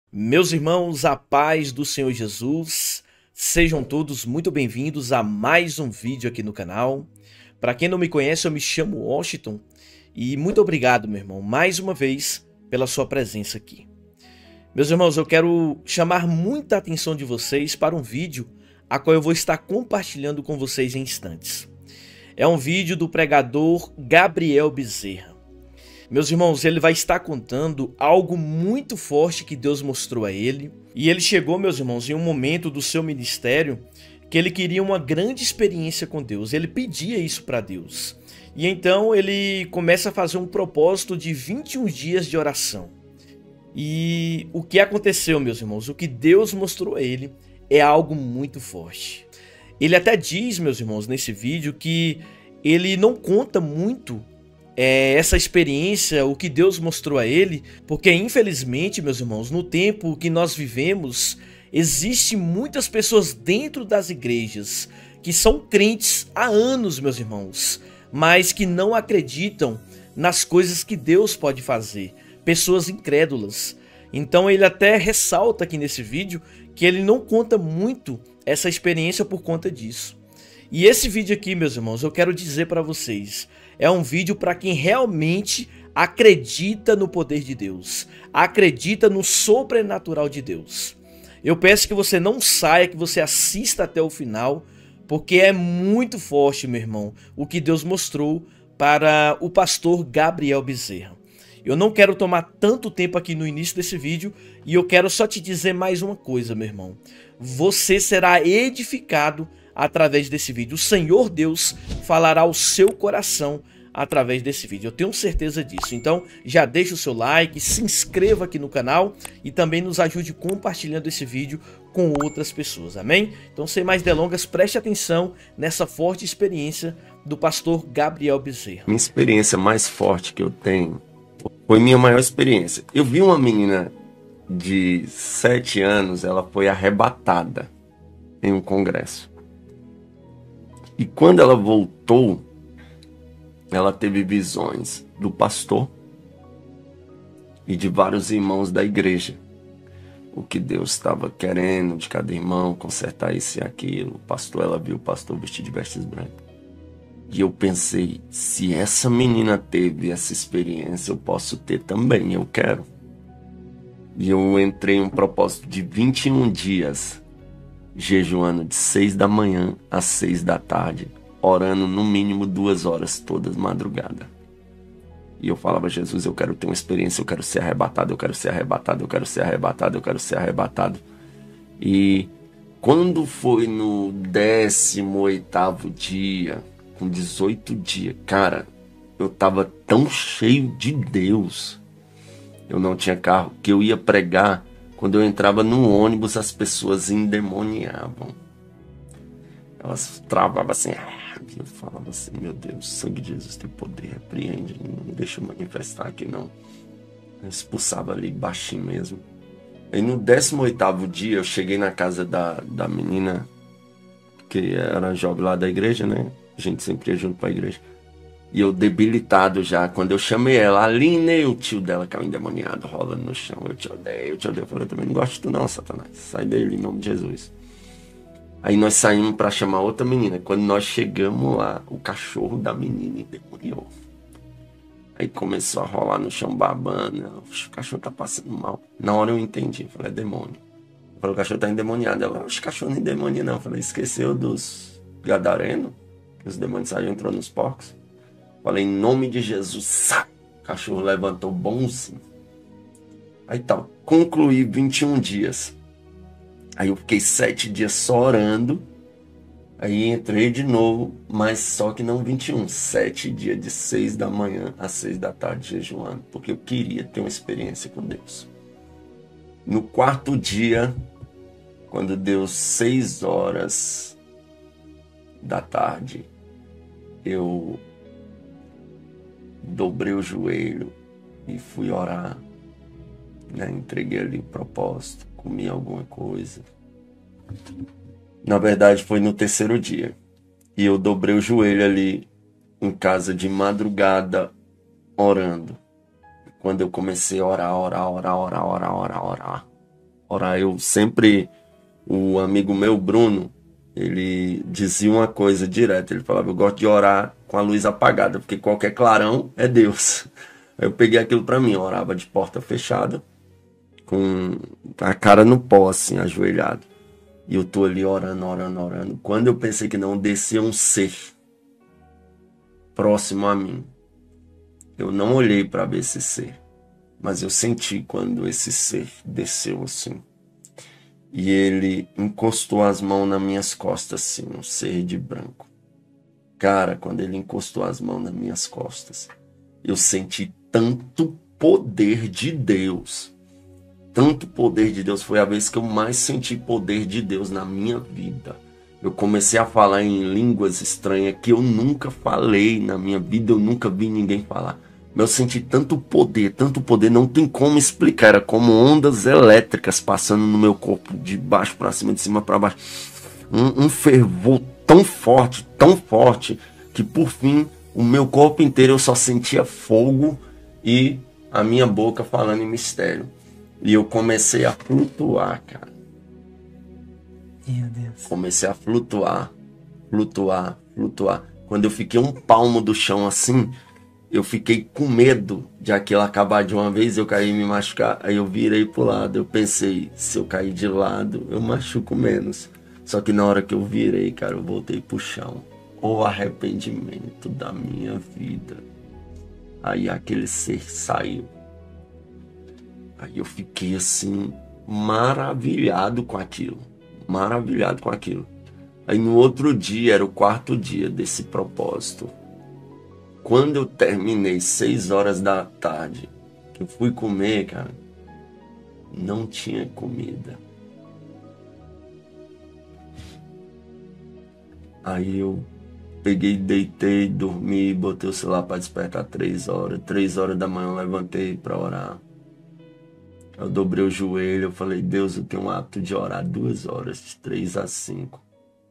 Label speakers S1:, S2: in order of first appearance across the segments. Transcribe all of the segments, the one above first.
S1: Meus irmãos, a paz do Senhor Jesus, sejam todos muito bem-vindos a mais um vídeo aqui no canal. Para quem não me conhece, eu me chamo Washington e muito obrigado, meu irmão, mais uma vez pela sua presença aqui. Meus irmãos, eu quero chamar muita atenção de vocês para um vídeo a qual eu vou estar compartilhando com vocês em instantes. É um vídeo do pregador Gabriel Bezerra. Meus irmãos, ele vai estar contando algo muito forte que Deus mostrou a ele. E ele chegou, meus irmãos, em um momento do seu ministério que ele queria uma grande experiência com Deus. Ele pedia isso para Deus. E então ele começa a fazer um propósito de 21 dias de oração. E o que aconteceu, meus irmãos? O que Deus mostrou a ele é algo muito forte. Ele até diz, meus irmãos, nesse vídeo que ele não conta muito essa experiência, o que Deus mostrou a ele, porque infelizmente, meus irmãos, no tempo que nós vivemos, existem muitas pessoas dentro das igrejas que são crentes há anos, meus irmãos, mas que não acreditam nas coisas que Deus pode fazer, pessoas incrédulas. Então ele até ressalta aqui nesse vídeo que ele não conta muito essa experiência por conta disso. E esse vídeo aqui, meus irmãos, eu quero dizer para vocês, é um vídeo para quem realmente acredita no poder de Deus, acredita no sobrenatural de Deus. Eu peço que você não saia, que você assista até o final, porque é muito forte, meu irmão, o que Deus mostrou para o pastor Gabriel Bezerra. Eu não quero tomar tanto tempo aqui no início desse vídeo e eu quero só te dizer mais uma coisa, meu irmão. Você será edificado através desse vídeo. O Senhor Deus falará ao seu coração através desse vídeo. Eu tenho certeza disso. Então já deixa o seu like, se inscreva aqui no canal e também nos ajude compartilhando esse vídeo com outras pessoas. Amém? Então, sem mais delongas, preste atenção nessa forte experiência do pastor Gabriel Bezerra.
S2: Minha experiência mais forte que eu tenho foi minha maior experiência. Eu vi uma menina de 7 anos, ela foi arrebatada em um congresso. E quando ela voltou, ela teve visões do pastor e de vários irmãos da igreja. O que Deus estava querendo de cada irmão, consertar isso e aquilo. O pastor, ela viu o pastor vestido de vestes brancas. E eu pensei, se essa menina teve essa experiência, eu posso ter também, eu quero. E eu entrei em um propósito de 21 dias, jejuando de 6 da manhã às 6 da tarde, orando no mínimo 2 horas todas madrugada. E eu falava, Jesus, eu quero ter uma experiência, eu quero ser arrebatado, eu quero ser arrebatado, eu quero ser arrebatado, eu quero ser arrebatado. E quando foi no 18º dia, com 18 dias, cara, eu tava tão cheio de Deus. Eu não tinha carro, que eu ia pregar. Quando eu entrava no ônibus, as pessoas endemoniavam. Elas travavam assim. Eu falava assim, meu Deus, o sangue de Jesus tem poder, repreende, não deixa eu manifestar aqui não. Eu expulsava ali baixinho mesmo. Aí no 18º dia, eu cheguei na casa da menina, que era jovem lá da igreja, né? A gente sempre ia junto pra igreja. E eu debilitado já, quando eu chamei ela, Aline, o tio dela caiu endemoniado, rolando no chão. Eu te odeio, eu te odeio. Eu falei, eu também não gosto de tu não, Satanás. Sai dele, em nome de Jesus. Aí nós saímos pra chamar outra menina. Quando nós chegamos lá, o cachorro da menina endemoniou. Aí começou a rolar no chão babando. O cachorro tá passando mal. Na hora eu entendi, eu falei, é demônio. Eu falei, o cachorro tá endemoniado. Ela, os cachorros não endemoniam não. Eu falei, esqueceu dos gadarenos? Que os demônios saíram, entrou nos porcos. Falei, em nome de Jesus, sai! O cachorro levantou bonzinho. Aí tal, concluí 21 dias. Aí eu fiquei 7 dias só orando. Aí entrei de novo, mas só que não 21. 7 dias de 6 da manhã às 6 da tarde jejuando. Porque eu queria ter uma experiência com Deus. No 4º dia, quando deu 6 horas da tarde, eu dobrei o joelho e fui orar, né? Entreguei ali o propósito, comi alguma coisa. Na verdade foi no 3º dia. E eu dobrei o joelho ali em casa de madrugada, orando. Quando eu comecei a orar, orar. Eu sempre, o amigo meu, Bruno, ele dizia uma coisa direta. Ele falava, eu gosto de orar com a luz apagada, porque qualquer clarão é Deus. Aí eu peguei aquilo para mim, eu orava de porta fechada, com a cara no pó, assim, ajoelhado. E eu tô ali orando, orando, orando. Quando eu pensei que não, descia um ser próximo a mim. Eu não olhei para ver esse ser, mas eu senti quando esse ser desceu assim. E ele encostou as mãos nas minhas costas, assim, um ser de branco. Cara, quando ele encostou as mãos nas minhas costas, eu senti tanto poder de Deus. Tanto poder de Deus. Foi a vez que eu mais senti poder de Deus na minha vida. Eu comecei a falar em línguas estranhas que eu nunca falei na minha vida. Eu nunca vi ninguém falar. Mas eu senti tanto poder, não tem como explicar. Era como ondas elétricas passando no meu corpo, de baixo para cima, de cima para baixo. Um fervor tão forte, que por fim, o meu corpo inteiro eu só sentia fogo e a minha boca falando em mistério. E eu comecei a flutuar, cara.
S3: Meu Deus.
S2: Comecei a flutuar. Quando eu fiquei um palmo do chão assim, eu fiquei com medo de aquilo acabar de uma vez, eu cair e me machucar. Aí eu virei pro lado, eu pensei, se eu cair de lado, eu machuco menos. Só que na hora que eu virei, cara, eu voltei pro chão. O arrependimento da minha vida. Aí aquele ser saiu. Aí eu fiquei assim, maravilhado com aquilo. Aí no outro dia, era o 4º dia desse propósito. Quando eu terminei 6 horas da tarde, que eu fui comer, cara, não tinha comida. Aí eu peguei, deitei, dormi, botei o celular para despertar 3 horas. 3 horas da manhã eu levantei para orar. Eu dobrei o joelho, eu falei, Deus, eu tenho um hábito de orar 2 horas, de 3 a 5.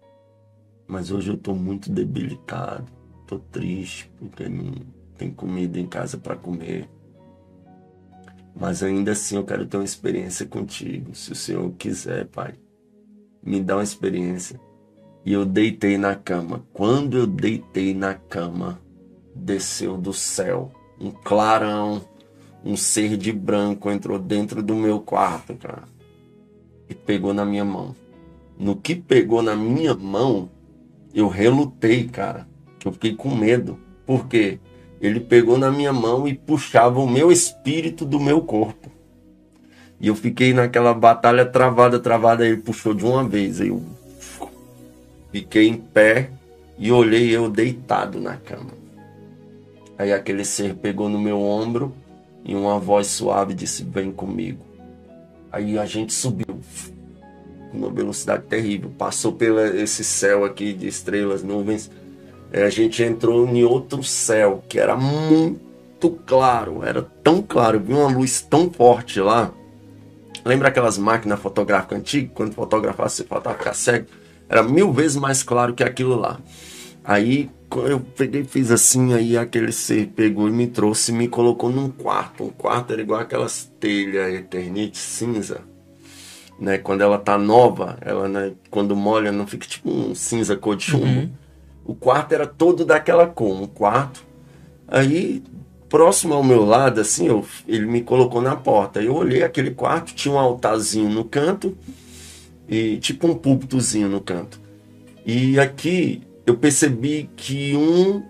S2: Mas hoje eu tô muito debilitado, tô triste, porque não tem comida em casa para comer. Mas ainda assim eu quero ter uma experiência contigo, se o Senhor quiser, Pai. Me dá uma experiência. E eu deitei na cama. Quando eu deitei na cama, desceu do céu um clarão. Um ser de branco entrou dentro do meu quarto, cara. E pegou na minha mão. No que pegou na minha mão, eu relutei, cara. Que eu fiquei com medo. Por quê? Ele pegou na minha mão e puxava o meu espírito do meu corpo. E eu fiquei naquela batalha travada. Ele puxou de uma vez. Aí eu fiquei em pé e olhei eu deitado na cama. Aí aquele ser pegou no meu ombro. E uma voz suave disse, vem comigo. Aí a gente subiu com uma velocidade terrível. Passou por esse céu aqui de estrelas, nuvens. A gente entrou em outro céu, que era muito claro. Era tão claro, eu vi uma luz tão forte lá. Lembra aquelas máquinas fotográficas antigas? Quando fotografasse, você faltava ficar cego. Era 1000 vezes mais claro que aquilo lá. Aí eu peguei e fiz assim, aí aquele ser pegou e me trouxe e me colocou num quarto. Um quarto era igual aquelas telhas Eternite cinza, né? Quando ela tá nova, ela, né, quando molha não fica tipo um cinza cor de chumbo. Uhum. O quarto era todo daquela cor, um quarto. Aí, próximo ao meu lado, assim, ele me colocou na porta. Eu olhei aquele quarto, tinha um altarzinho no canto e tipo um púlpitozinho no canto. E aqui eu percebi que um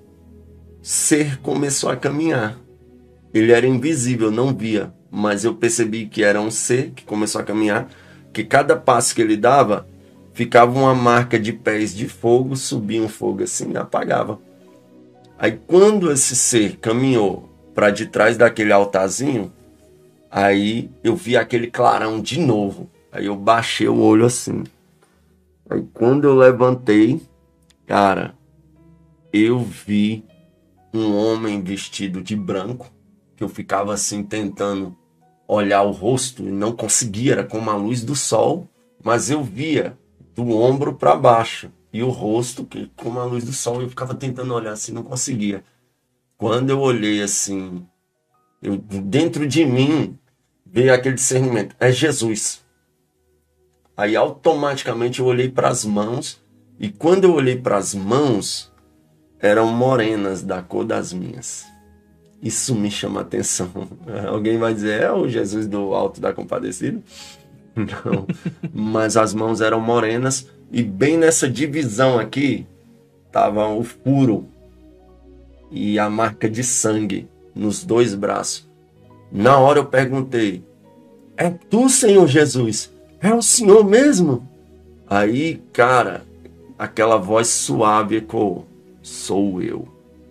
S2: ser começou a caminhar. Ele era invisível, não via, mas eu percebi que era um ser que começou a caminhar, que cada passo que ele dava, ficava uma marca de pés de fogo, subia um fogo assim e apagava. Aí quando esse ser caminhou para de trás daquele altarzinho, aí eu vi aquele clarão de novo. Aí eu baixei o olho assim. Aí quando eu levantei, cara, eu vi um homem vestido de branco, que eu ficava assim tentando olhar o rosto e não conseguia, era como a luz do sol, mas eu via do ombro para baixo e o rosto que como a luz do sol, eu ficava tentando olhar assim, não conseguia. Quando eu olhei assim, dentro de mim veio aquele discernimento, é Jesus. Aí automaticamente eu olhei para as mãos, e quando eu olhei para as mãos, eram morenas da cor das minhas. Isso me chama a atenção. Alguém vai dizer, é o Jesus do Alto da Compadecida? Não, mas as mãos eram morenas, e bem nessa divisão aqui, tava o furo e a marca de sangue nos 2 braços. Na hora eu perguntei, é tu, Senhor Jesus? É o Senhor mesmo? Aí, cara, aquela voz suave ecoou, sou eu.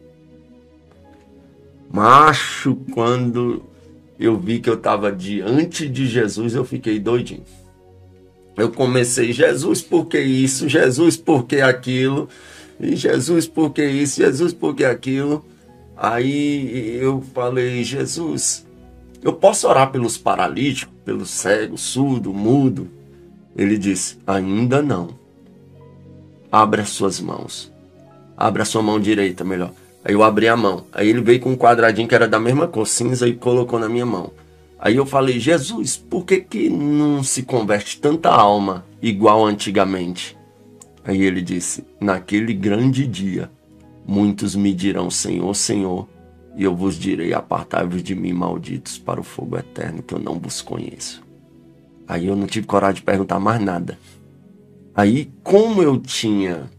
S2: Macho, quando eu vi que eu estava diante de Jesus, eu fiquei doidinho. Eu comecei, Jesus, por que isso? Jesus, por que aquilo? E Jesus, por que isso? Jesus, por que aquilo? Aí eu falei, Jesus, eu posso orar pelos paralíticos, pelos cegos, surdo, mudo? Ele disse, ainda não. Abra as suas mãos. Abra a sua mão direita, melhor. Aí eu abri a mão. Aí ele veio com um quadradinho que era da mesma cor, cinza, e colocou na minha mão. Aí eu falei, Jesus, por que não se converte tanta alma igual antigamente? Aí ele disse, naquele grande dia, muitos me dirão, Senhor, Senhor, e eu vos direi, apartai-vos de mim, malditos, para o fogo eterno, que eu não vos conheço. Aí eu não tive coragem de perguntar mais nada. Aí, como eu tinha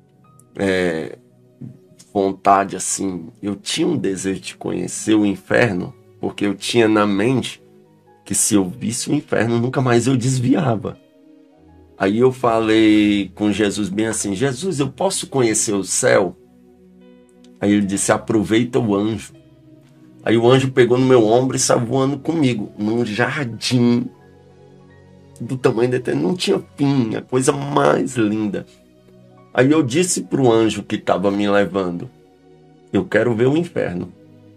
S2: vontade, assim, eu tinha um desejo de conhecer o inferno, porque eu tinha na mente que se eu visse o inferno, nunca mais eu desviava. Aí eu falei com Jesus bem assim, Jesus, eu posso conhecer o céu? Aí ele disse, aproveita o anjo. Aí o anjo pegou no meu ombro e saiu voando comigo, num jardim do tamanho dele, não tinha fim, a coisa mais linda. Aí eu disse para o anjo que estava me levando, eu quero ver o inferno.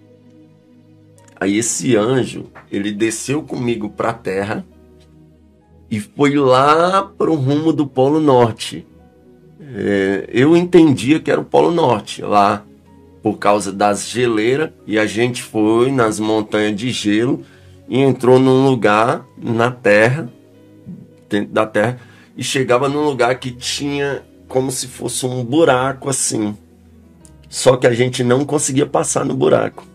S2: Aí esse anjo, ele desceu comigo para a terra e foi lá para o rumo do Polo Norte. Eu entendia que era o Polo Norte, lá por causa das geleiras, e a gente foi nas montanhas de gelo e entrou num lugar na terra, dentro da terra, e chegava num lugar que tinha como se fosse um buraco assim. Só que a gente não conseguia passar no buraco.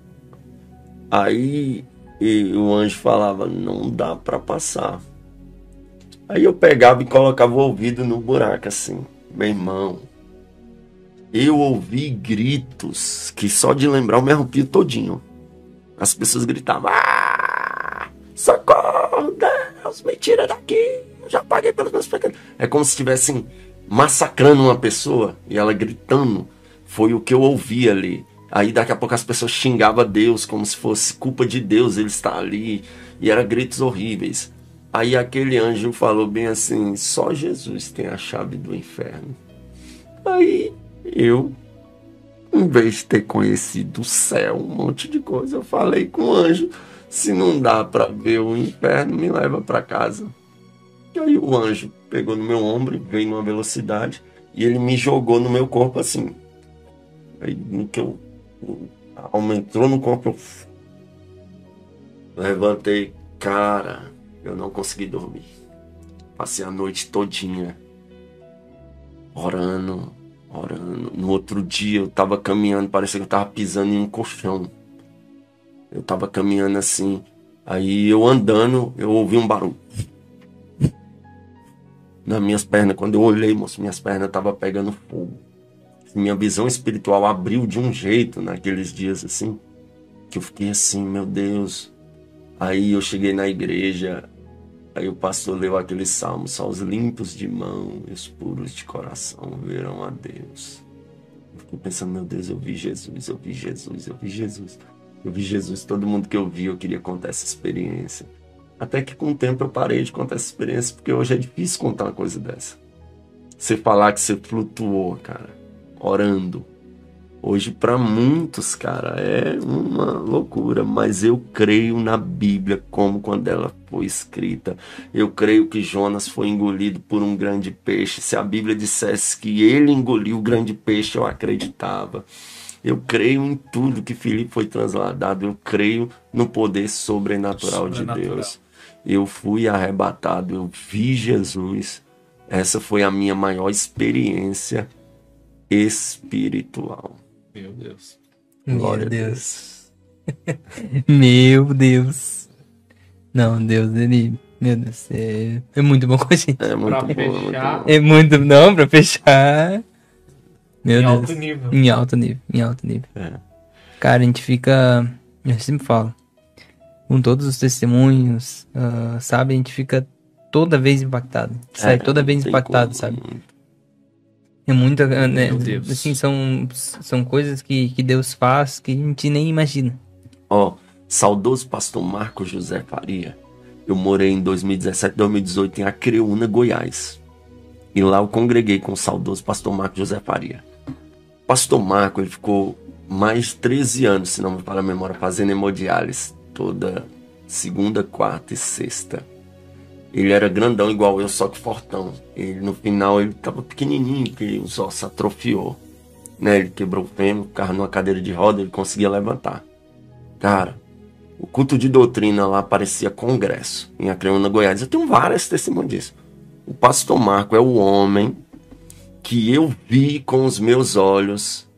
S2: Aí o anjo falava, não dá para passar. Aí eu pegava e colocava o ouvido no buraco assim. Meu irmão, eu ouvi gritos que só de lembrar eu me arrepio todinho. As pessoas gritavam, socorro, Deus, me tira daqui, eu já paguei pelos meus pecados. É como se estivessem massacrando uma pessoa e ela gritando. Foi o que eu ouvi ali. Aí daqui a pouco as pessoas xingavam Deus como se fosse culpa de Deus ele estar ali. E eram gritos horríveis. Aí aquele anjo falou bem assim, só Jesus tem a chave do inferno. Aí eu, em vez de ter conhecido o céu, um monte de coisa, eu falei com o anjo, se não dá para ver o inferno, me leva para casa. E aí o anjo pegou no meu ombro, veio numa velocidade, e ele me jogou no meu corpo assim. Aí no que a alma entrou no corpo, eu levantei, cara, eu não consegui dormir. Passei a noite todinha orando. No outro dia eu tava caminhando, parecia que eu tava pisando em um colchão. Eu tava caminhando assim, aí eu andando, eu ouvi um barulho nas minhas pernas. Quando eu olhei, moço, minhas pernas estavam pegando fogo. Minha visão espiritual abriu de um jeito naqueles dias assim, que eu fiquei assim, meu Deus. Aí eu cheguei na igreja, aí o pastor leu aquele salmo, só os limpos de mão e os puros de coração verão a Deus. Eu fiquei pensando, meu Deus, eu vi Jesus, eu vi Jesus, eu vi Jesus. Eu vi Jesus, todo mundo que eu vi, eu queria contar essa experiência. Até que com o tempo eu parei de contar essa experiência, porque hoje é difícil contar uma coisa dessa. Você falar que você flutuou, cara, orando. Hoje para muitos, cara, é uma loucura, mas eu creio na Bíblia como quando ela foi escrita. Eu creio que Jonas foi engolido por um grande peixe. Se a Bíblia dissesse que ele engoliu o grande peixe, eu acreditava. Eu creio em tudo que Filipe foi transladado. Eu creio no poder sobrenatural de Deus. eu fui arrebatado, eu vi Jesus. Essa foi a minha maior experiência espiritual.
S1: Meu Deus.
S2: Glória
S3: Meu
S2: a
S3: Deus. Meu Deus. Não, Deus, ele... Meu Deus, é muito bom com a gente.
S2: É muito
S1: Pra
S2: bom, é muito
S1: fechar,
S2: bom.
S3: É muito... Não, pra fechar... Meu
S1: Em
S3: Deus.
S1: alto nível.
S3: Em alto nível, em alto nível.
S2: É.
S3: Cara, a gente fica... Eu sempre falo. Com todos os testemunhos, sabe? A gente fica toda vez impactado. Sai toda vez
S2: não tem
S3: impactado,
S2: como,
S3: sabe?
S2: muito.
S3: É muita... né,
S1: Meu Deus.
S3: assim, são coisas que Deus faz que a gente nem imagina.
S2: Ó, saudoso pastor Marcos José Faria. Eu morei em 2017, 2018 em Acreúna, Goiás. E lá eu congreguei com o saudoso pastor Marcos José Faria. Pastor Marco, ele ficou mais de 13 anos, se não me falha a memória, fazendo hemodiálise toda segunda, quarta e sexta. Ele era grandão igual eu, só que fortão. Ele, no final ele tava pequenininho, porque os ossos atrofiou. Né? Ele quebrou o fêmur, ficava numa cadeira de roda, ele conseguia levantar. Cara, o culto de doutrina lá parecia congresso, em Acreúna, Goiás. Eu tenho várias testemunhas disso. O pastor Marco é o homem que eu vi com os meus olhos,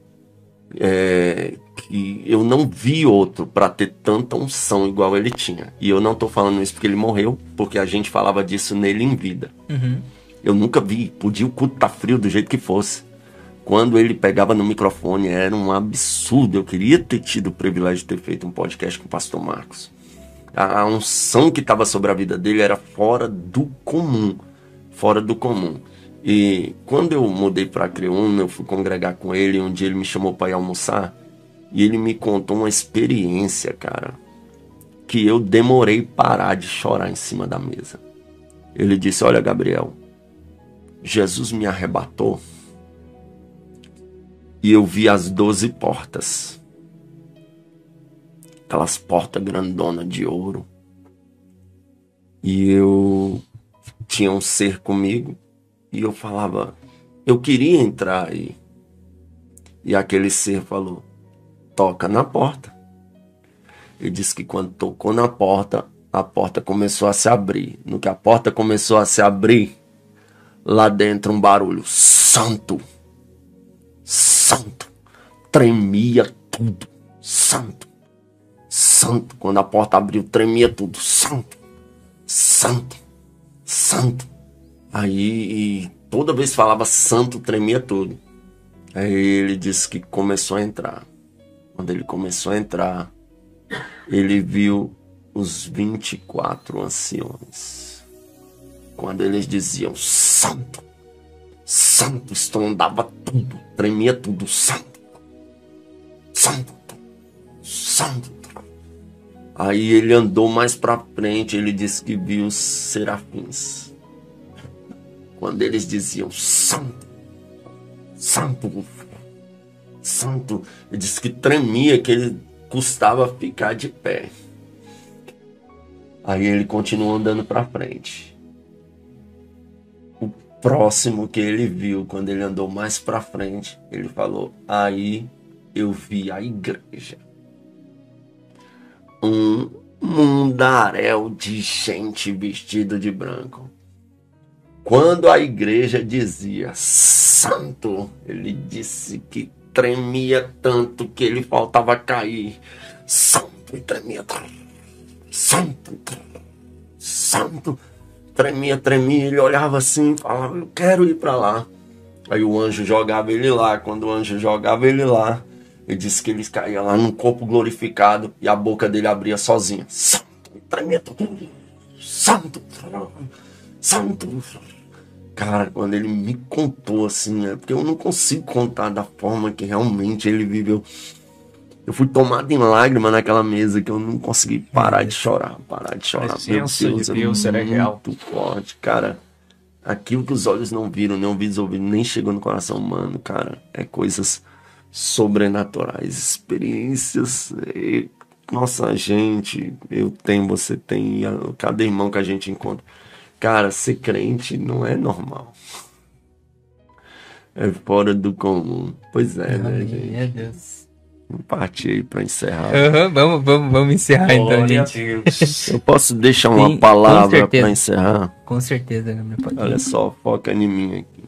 S2: que eu não vi outro para ter tanta unção igual ele tinha. E eu não tô falando isso porque ele morreu, porque a gente falava disso nele em vida.
S3: Uhum.
S2: Eu nunca vi, podia o culto estar frio do jeito que fosse. Quando ele pegava no microfone era um absurdo. Eu queria ter tido o privilégio de ter feito um podcast com o pastor Marcos. A unção que estava sobre a vida dele era fora do comum. Fora do comum. E quando eu mudei para Acreúna, eu fui congregar com ele. Um dia ele me chamou para ir almoçar. E ele me contou uma experiência, cara, que eu demorei parar de chorar em cima da mesa. Ele disse: olha, Gabriel, Jesus me arrebatou. E eu vi as 12 portas. Aquelas portas grandonas de ouro. E eu tinha um ser comigo. E eu falava, eu queria entrar aí. E aquele ser falou, toca na porta. Ele disse que quando tocou na porta, a porta começou a se abrir. No que a porta começou a se abrir, lá dentro um barulho santo. Santo. Tremia tudo. Santo. Santo. Quando a porta abriu, tremia tudo. Santo. Santo. Santo. Aí, toda vez que falava santo, tremia tudo. Aí ele disse que começou a entrar. Quando ele começou a entrar, ele viu os 24 anciões. Quando eles diziam santo, santo, estrondava tudo, tremia tudo, santo, santo, santo. Aí ele andou mais pra frente, ele disse que viu os serafins. Quando eles diziam santo, santo, santo, ele disse que tremia, que ele custava ficar de pé. Aí ele continuou andando pra frente. O próximo que ele viu, quando ele andou mais pra frente, ele falou, aí eu vi a igreja. Um mundaréu de gente vestido de branco. Quando a igreja dizia santo, ele disse que tremia tanto que ele faltava cair. Santo, e tremia. Santo, santo. Tremia, tremia. Ele olhava assim e falava, eu quero ir para lá. Aí o anjo jogava ele lá. Quando o anjo jogava ele lá, ele disse que ele caía lá num corpo glorificado e a boca dele abria sozinha. Santo, e tremia tudo. Santo, santo. Cara, quando ele me contou assim, né? Porque eu não consigo contar da forma que realmente ele viveu. Eu fui tomado em lágrima naquela mesa que eu não consegui parar de chorar. Parar de chorar.
S1: A presença de Deus era real.
S2: Muito forte, cara. Aquilo que os olhos não viram, nem ouvidos ouviram, nem chegou no coração humano, cara. É coisas sobrenaturais, experiências. Nossa, gente, eu tenho, você tem, cada irmão que a gente encontra. Cara, ser crente não é normal. É fora do comum. Pois é, né, gente?
S3: Meu Deus.
S2: Vamos partir aí para encerrar.
S3: Vamos encerrar então,
S1: Glória a
S3: gente.
S1: Deus.
S2: Eu posso deixar uma
S3: Sim, com
S2: palavra
S3: certeza.
S2: para encerrar?
S3: Com certeza, Gabriel. Pode ir.
S2: Olha só, foca em mim aqui.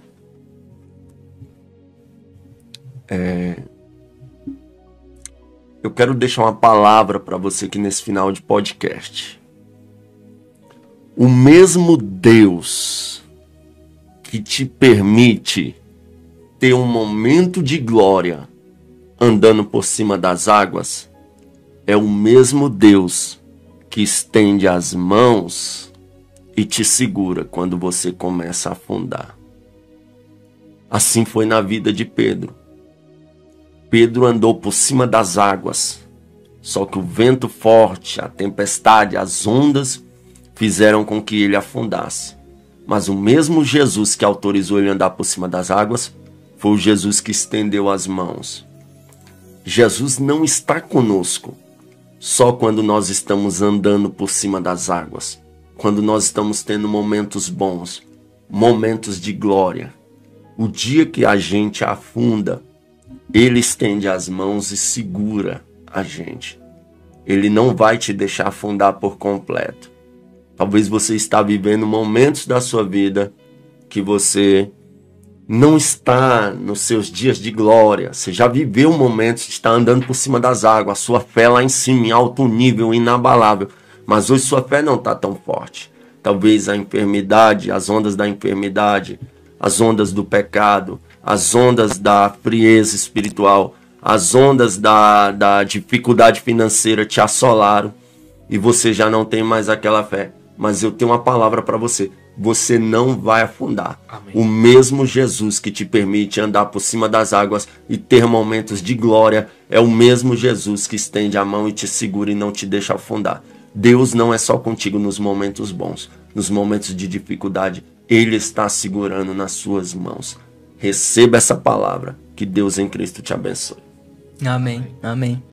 S2: Eu quero deixar uma palavra para você aqui nesse final de podcast. O mesmo Deus que te permite ter um momento de glória andando por cima das águas é o mesmo Deus que estende as mãos e te segura quando você começa a afundar. Assim foi na vida de Pedro. Pedro andou por cima das águas, só que o vento forte, a tempestade, as ondas fizeram com que ele afundasse. Mas o mesmo Jesus que autorizou ele a andar por cima das águas foi o Jesus que estendeu as mãos. Jesus não está conosco só quando nós estamos andando por cima das águas, quando nós estamos tendo momentos bons, momentos de glória. O dia que a gente afunda, Ele estende as mãos e segura a gente. Ele não vai te deixar afundar por completo. Talvez você está vivendo momentos da sua vida que você não está nos seus dias de glória. Você já viveu momentos de estar andando por cima das águas, a sua fé lá em cima, em alto nível, inabalável. Mas hoje sua fé não está tão forte. Talvez a enfermidade, as ondas da enfermidade, as ondas do pecado, as ondas da frieza espiritual, as ondas da dificuldade financeira te assolaram e você já não tem mais aquela fé. Mas eu tenho uma palavra para você. Você não vai afundar.
S1: Amém.
S2: O mesmo Jesus que te permite andar por cima das águas e ter momentos de glória é o mesmo Jesus que estende a mão e te segura e não te deixa afundar. Deus não é só contigo nos momentos bons. Nos momentos de dificuldade, Ele está segurando nas suas mãos. Receba essa palavra. Que Deus em Cristo te abençoe.
S3: Amém. Amém.